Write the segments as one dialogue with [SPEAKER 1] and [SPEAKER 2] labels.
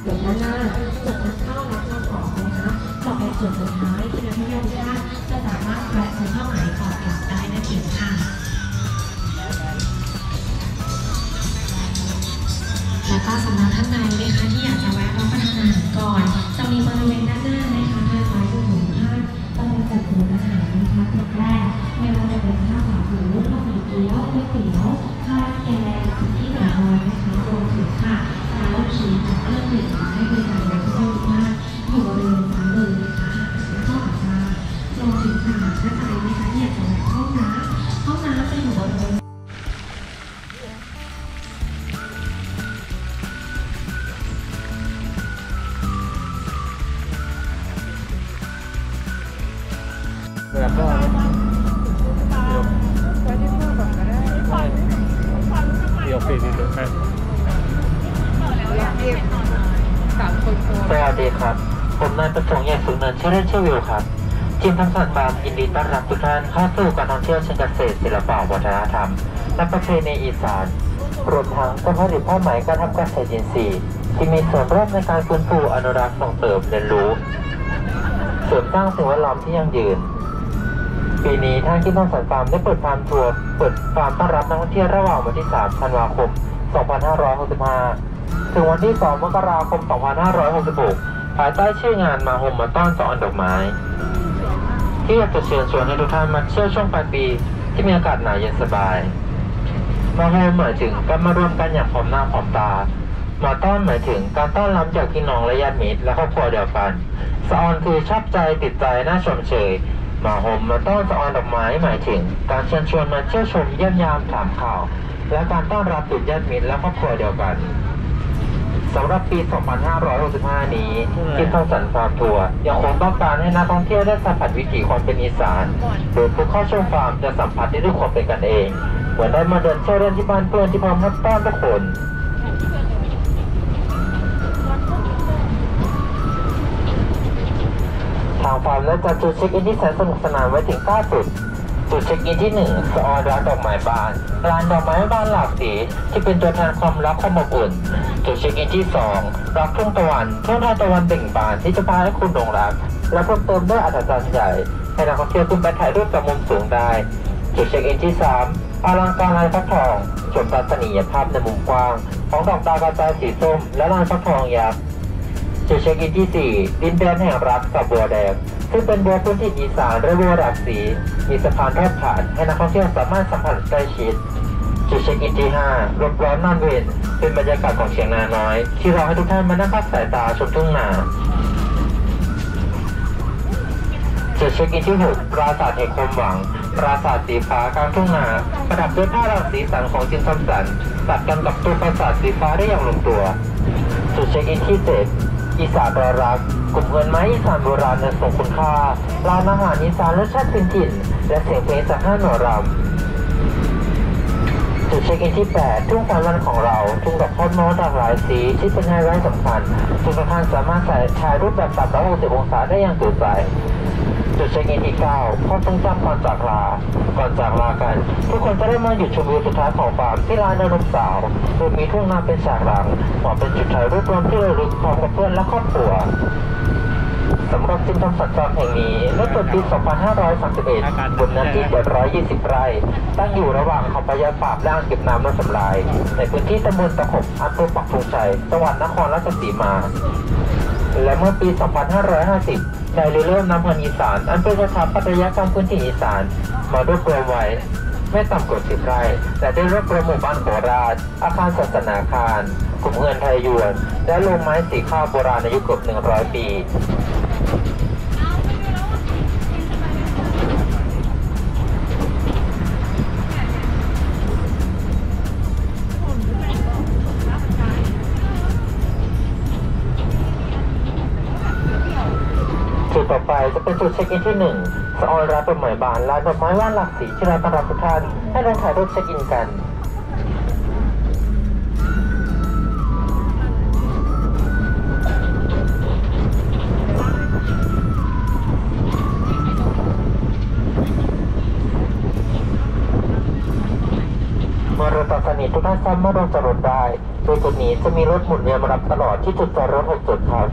[SPEAKER 1] เดี๋ยวด้านหน้าจุดทางเข้าและทางออกนะคะจะเป็นจุดสุดท้ายที่นักท่องเที่ยวทุกท่านจะสามารถแวะซื้อผ้าไหมก่อนกลับได้นั่นเองค่ะแล้วก็สำหรับท่านใดนะคะที่อยากจะแวะรับประทานอาหารก่อนจะมีบริเวณด้านหน้านะคะทางซ้ายมือของท่านจะเป็นจัดศูนย์อาหารนะคะจุดแรกไม่ว่าจะเป็นข้าวขาหมูข้าวหมี่เกี๊ยวก๋วยเตี๋ยวข้าวราดแกงที่เหลือน้อยนะคะรวมถึงค่ะร้านลูกชิ้นกับเครื่องดื่มให้บริการนักท่องเที่ยวทุกท่านอยู่บริเวณซ้ายมือนะคะเข้าออกมารวมถึงค่ะท่านใดนะคะที่อยากจะแวะห้องน้ำจะอยู่บริเวณ
[SPEAKER 2] แบบก็เดี๋ยวปีนี้ดูไหม
[SPEAKER 3] สวัสดีครับผมนายประสงค์ใหญ่สุนเนินชื่อเล่นชื่อวิวครับทีมทำสัตว์ฟาร์มยินดีต้อนรับทุกท่านเข้าสู่การท่องเที่ยวเชิงเกษตรศิลปะวัฒนธรรมและประเพณีอีสานรวมทั้งการผลิตผ้าไหมการทำเกษตรอินทรีย์ที่มีส่วนร่วมในการฟื้นฟูอนุรักษ์ส่งเสริมเรียนรู้เสริมสร้างสิ่งแวดล้อมที่ยั่งยืนปีนี้ทางทีมทำสัตว์ฟาร์มได้เปิดฟาร์มทัวร์เปิดฟาร์มต้อนรับนักท่องเที่ยวระหว่างวันที่ 3 ธันวาคม 2565 ถึงวันที่ 2 มกราคม 2566 ภายใต้ชื่องานมาโฮมมาต้อน2 อันดอกไม้ที่อยากจะเชิญชวนให้ทุกท่านมาเที่ยวช่วงปลายปีที่มีอากาศหนาวเย็นสบายมาโฮมหมายถึงการมารวมกันอย่างพร้อมหน้าพร้อมตามาต้อนหมายถึงการต้อนรับจากพี่น้องและญาติมิตรและครอบครัวเดียวกันสะออนคือชอบใจติดใจน่าชมเชยมาโฮมมาต้อนสะออนดอกไม้หมายถึงการเชิญชวนมาเที่ยวชมเยี่ยมยามถามข่าวและการต้อนรับญาติมิตรและครอบครัวเดียวกันสำหรับปี 2565 นี้ทีมทำสัตว์ฟาร์มทัวร์ยังคงต้องการให้นักท่องเที่ยวได้สัมผัสวิถีความเป็นอีสานโดยผู้เข้าชมฟาร์มจะสัมผัสได้ด้วยความเป็นกันเองเหมือนได้มาเดินเที่ยวเล่นที่บ้านเพื่อนที่พร้อมรับต้อนทุกคนทางฟาร์มและจัดจุดเช็คอินที่แสนสนุกสนานไว้ถึง 9 จุดเช็คอินที่ 1 สะออนร้านดอกไม้บานร้านดอกไม้บานหลากสีที่เป็นตัวแทนความรักความอบอุ่นจุดเช็คอินที่ 2 รักทุ่งตะวันทุ่งทานตะวันเบ่งบานที่จะพาให้คุณหลงรักและเพิ่มเติมด้วยอัศจรรย์ใหญ่ให้นักท่องเที่ยวขึ้นไปถ่ายรูปจากมุมสูงได้จุดเช็คอินที่ 3 อลังการลายฟักทองชมทัศนียภาพในมุมกว้างของดอกดาวกระจายสีส้มและลายฟักทองยักษ์จุดเช็คอินที่ 4 ดินแดนแห่งรักกับบัวแดงซึ่งเป็นบัวพื้นถิ่นอีสานและบัวหลากสีมีสะพานทอดผ่านให้นักท่องเที่ยวสามารถสัมผัสใกล้ชิดจุดเช็คอินที่ 5 รถร้อนนอนเวนเป็นบรรยากาศของเชียงนาน้อยที่รอให้ทุกท่านมานั่งพักสายตาชมทุ่งนาจุดเช็คอินที่ 6 ปราสาทแห่งความหวังปราสาทสีฟ้ากลางทุ่งนาประดับด้วยผ้าหลากสีสันของจินทำสันตัดกันกับตัวปราสาทสีฟ้าได้อย่างลงตัวจุดเช็คอินที่ 7อีสานรอรักกลุ่มเงินไม้อีสานโบราณนั้นทรงคุณค่าร้านอาหารอีสานรสชาติพื้นถิ่นและเสียงเพลงจากห้าหน่อรำจุดเช็คอินที่ 8 ทุ่งสารวันของเราทุ่งดอกพอดม้อหลากหลายสีที่เป็นไฮไลท์สำคัญทุกท่านสามารถถ่ายรูปแบบ360 องศาได้อย่างสวยใสจุดเช็คอินที่ 9 ความทรงจำก่อนจากลากันทุกคนจะได้มาหยุดชมวิวสุดท้ายของฟาร์มที่ร้านนมสาวโดยมีทุ่งนาเป็นฉากหลังเหมาะเป็นจุดถ่ายรูปรวมที่ระลึกพร้อมกับเพื่อนและครอบครัวสำหรับทีมทำสัตว์ฟาร์มแห่งนี้ได้เปิดปี 2531 บนเนื้อที่720 ไร่ตั้งอยู่ระหว่างเขาพญาปราบและอ่างเก็บน้ำและสำรายในพื้นที่ตำบลตะขบอำเภอปักธงชัยจังหวัดนครราชสีมาและเมื่อปี 2550 ได้เริ่มนำพันธุ์อีสานอันเป็นสถาปัตยกรรมพื้นที่อีสานมารวบรวมไว้ไม่ต่ำกว่า10 ไร่และได้รวบรวมหมู่บ้านโบราณอาคารศาสนาคารกลุ่มเงินไทยยวนและโรงไม้สีข้าวโบราณอายุเกือบ100 ปีจุดต่อไปจะเป็นจุดเช็คอินที่ 1 สะออนร้านดอกไม้บานร้านดอกไม้ว่านหลากสีที่เราต้อนรับทุกท่านให้ลงถ่ายรูปเช็คอินกันเมื่อรถตัดสนิททุกท่านสามารถลงจากรถได้โดยจุดนี้จะมีรถหมุนเวียนมารับตลอดที่จุดจอดรถ6จุดครับ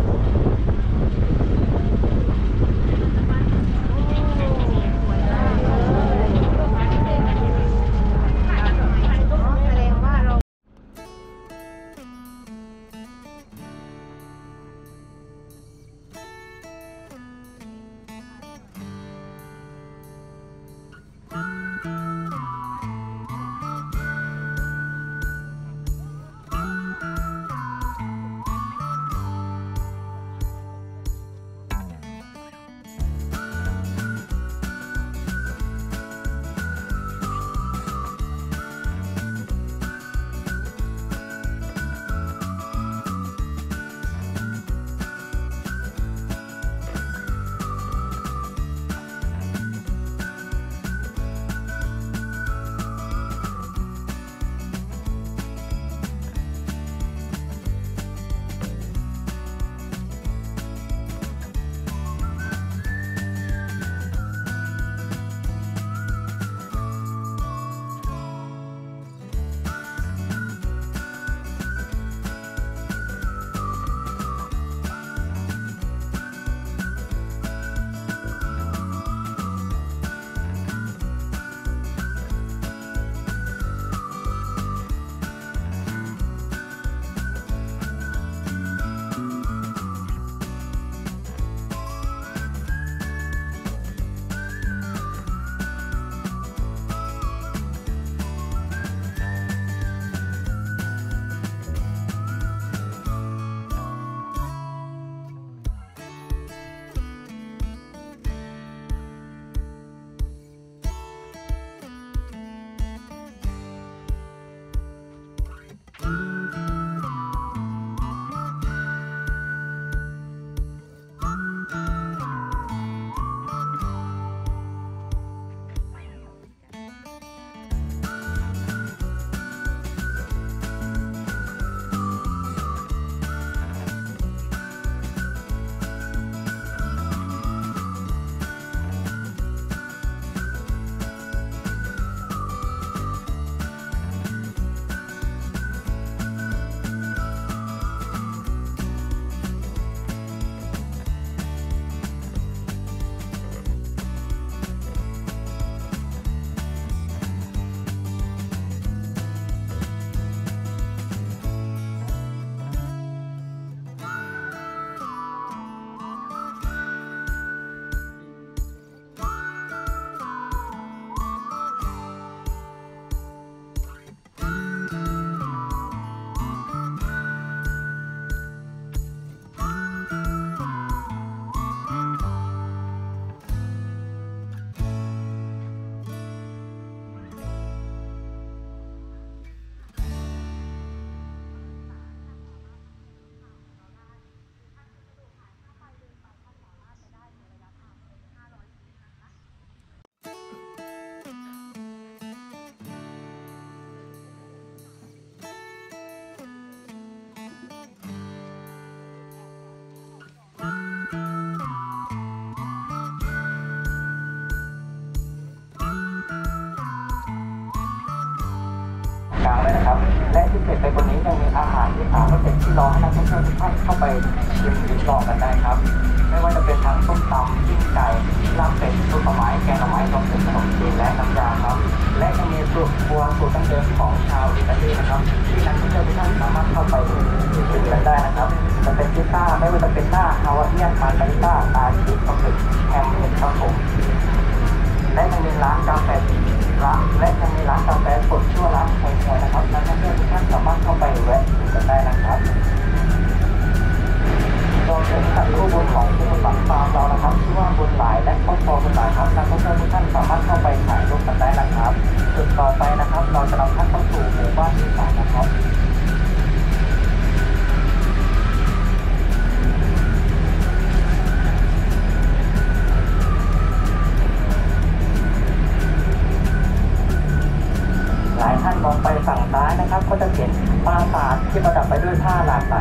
[SPEAKER 3] กลางเลยนะครับและที่เสร็จไปบนนี้ยังมีอาหารที่3รสเด็ดที่รอให้นักท่องเที่ยวทุกท่านเข้าไปชิมลิ้มลองกันได้ครับไม่ว่าจะเป็นทั้งส้มตำจิ้มไก่ลาบเป็ดซุปหน่อไม้แกงหน่อไม้รวมถึงขนมจีนและน้ำยาครับและยังมีสูตรครัวสูตรดั้งเดิมของชาวอิตาลีนะครับที่นักท่องเที่ยวทุกท่านสามารถเข้าไปชิมกันได้นะครับจะเป็นพิซซ่าไม่ว่าจะเป็นหน้าฮาวายเอียนมาร์การิต้าอาชีพปลาหมึกแฮมเห็ดครับผมและยังมีร้านกาแฟและยังมีร้านกาแฟสดชื่อร้านไทยแท้นะครับนักท่องเที่ยวทุกท่านสามารถเข้าไปแวะชิมกันได้นะครับรวมถึงสัตว์คู่บุญของที่บังฟาร์มเรานะครับชื่อว่าบุญหลายและครอบครัวบุญหลายครับนักท่องเที่ยวทุกท่านสามารถเข้าไปถ่ายรูปกันได้นะครับจุดต่อไปนะครับเราจะนำท่านเข้าสู่หมู่บ้านที่3นะครับ หลายท่านมองไปฝั่งซ้ายนะครับก็จะเห็นปราสาทที่ประดับไปด้วยผ้าหลากหล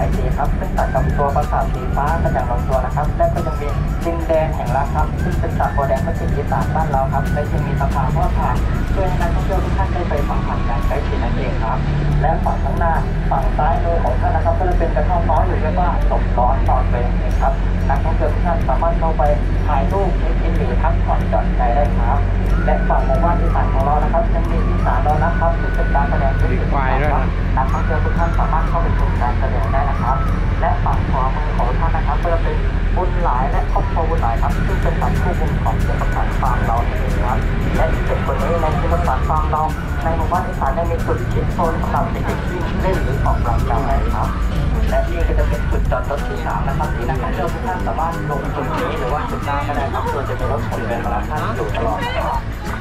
[SPEAKER 3] กับตัวปราสาทสีฟ้ากันอย่างลงตัวนะครับและก็ยังมีดินแดนแห่งรักครับซึ่งเป็นสระบัวแดงเมื่อกี้อีสานบ้านเราครับและยังมีสะพานทอดผ่านเพื่อให้นักท่องเที่ยวทุกท่านได้ไปสัมผัสการใกล้ชิดนั่นเองครับและฝั่งข้างหน้าฝั่งซ้ายมือของท่านนะครับก็จะเป็นกระท่อมน้อยหรือเรียกว่าศพร้อนตอนเป็นเองครับนักท่องเที่ยวทุกท่านสามารถเข้าไปถ่ายรูปเช็คอินหรือพักผ่อนหย่อนใจได้ครับและฝั่งหมู่บ้านอีสานของเรานะครับยังมีอีสานเรานะครับซึ่งเป็นการแสดงที่สุดครับนักท่องเที่ยวทุกท่านสามารถเข้าไปชมการแสดงได้นะครับและฝั่งขวามือของท่านนะครับก็จะเป็นบุญหลายและครอบครัวบุญหลายครับซึ่งเป็นสัตว์คู่บุญของเจ้าประสานฟาร์มเราเองครับและอีก7คนนี้ในเจ้าประสานฟาร์มเราในหมู่บ้านอีสานได้มีจุดชิดโซนสำหรับเด็กๆวิ่งเล่นหรือออกกำลังกายครับและนี่ก็จะเป็นจุดจอดรถที่3นะครับที่นักท่องเที่ยวทุกท่านสามารถลงจุดนี้หรือว่าจุดหน้าก็ได้ครับโดยจะมีรถบริเวณมารับท่านอยู่ตลอดนะครับ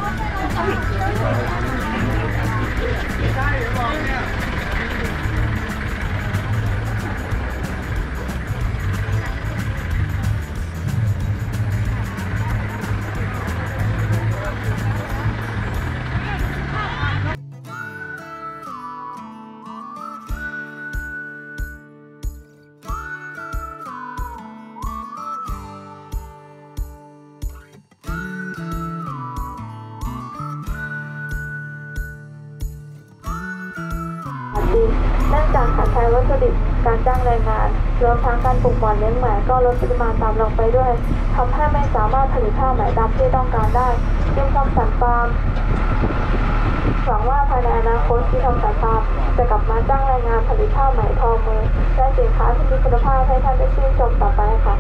[SPEAKER 4] เนื่องจากขาดแคลนวัตถุดิบการจ้างแรงงานรวมทั้งการปลูกหม่อนเลี้ยงไหมก็ลดปริมาณตามลงไปด้วยทำให้ไม่สามารถผลิตผ้าไหมตามที่ต้องการได้จึงทำสันฟาร์มหวังว่าภายในอนาคตที่ทำสันฟาร์มจะกลับมาจ้างแรงงานผลิตผ้าไหมทอมือและสินค้าที่มีคุณภาพให้ท่านได้ชื่นชมต่อไปค่ะ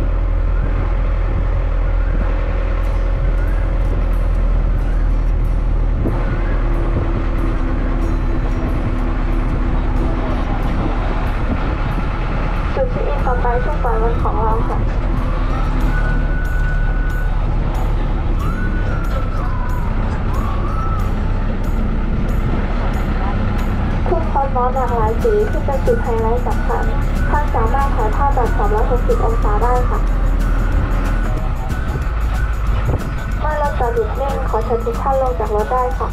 [SPEAKER 4] จุดที่อินต่อไปช่วงปลายวันของเราค่ะทุ่งคอสมอสหลากหลายสีที่เป็นจุดไฮไลท์สำคัญท่านสามารถถ่ายภาพแบบ360 องศาได้ค่ะเมื่อรถจอดหยุดนิ่งขอเชิญทุกท่านลงจากรถได้ค่ะ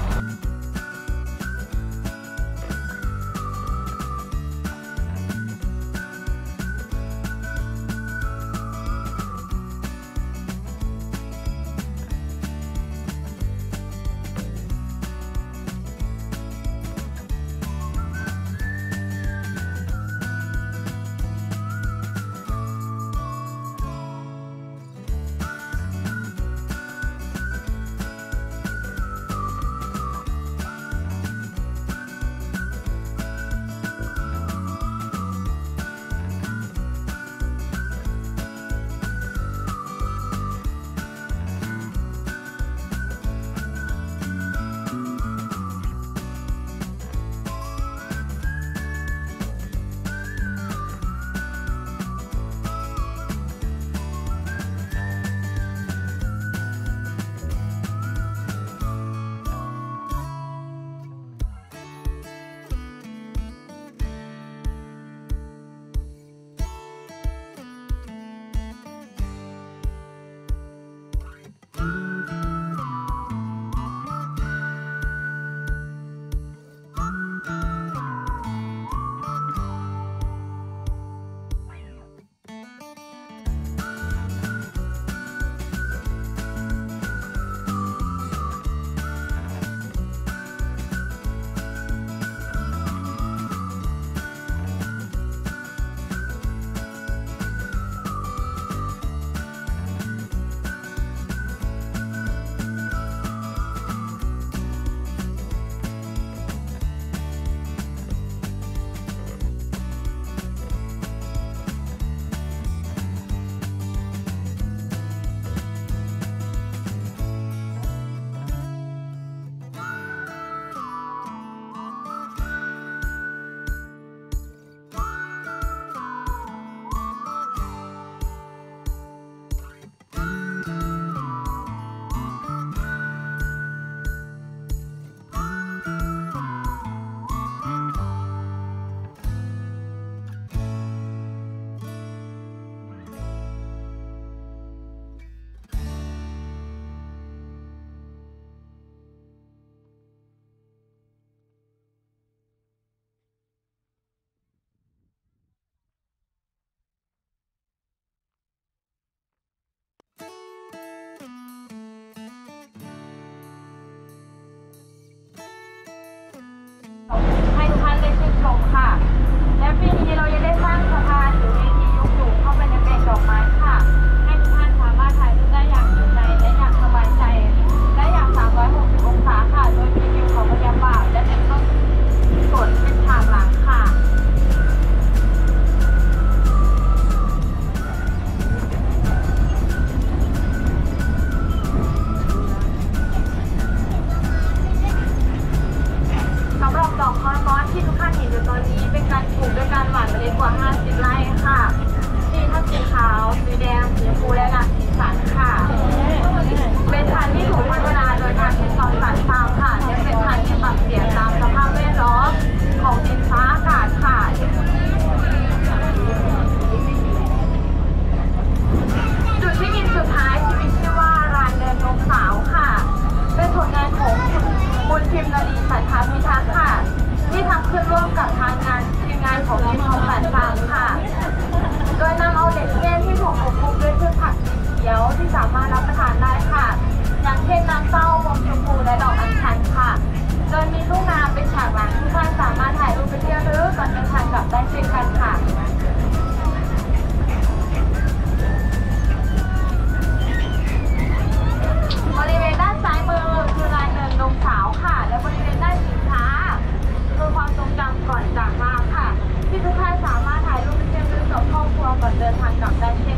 [SPEAKER 4] ทางกลับได้เช่น